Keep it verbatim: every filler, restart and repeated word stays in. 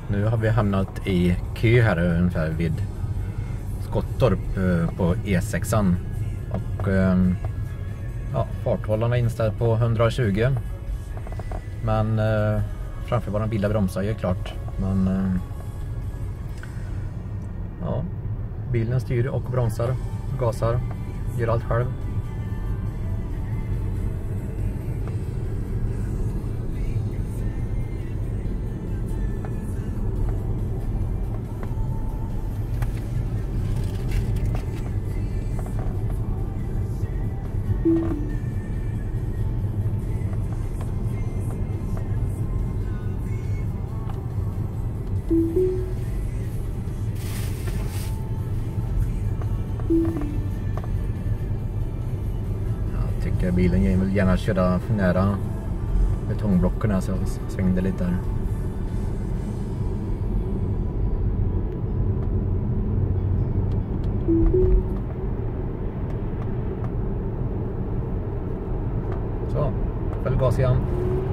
Nu har vi hamnat i kö här ungefär vid Skottorp på E sexan. Och ja, farthållarna är inställd på hundratjugo. Men eh, framför våran bilar bromsar ju klart. Men eh, ja, bilen styr och bromsar, gasar, gör allt själv. Jag tycker bilen vill gärna köra nära betongblocken, så jag svängde lite där. Så, fäll gas igen.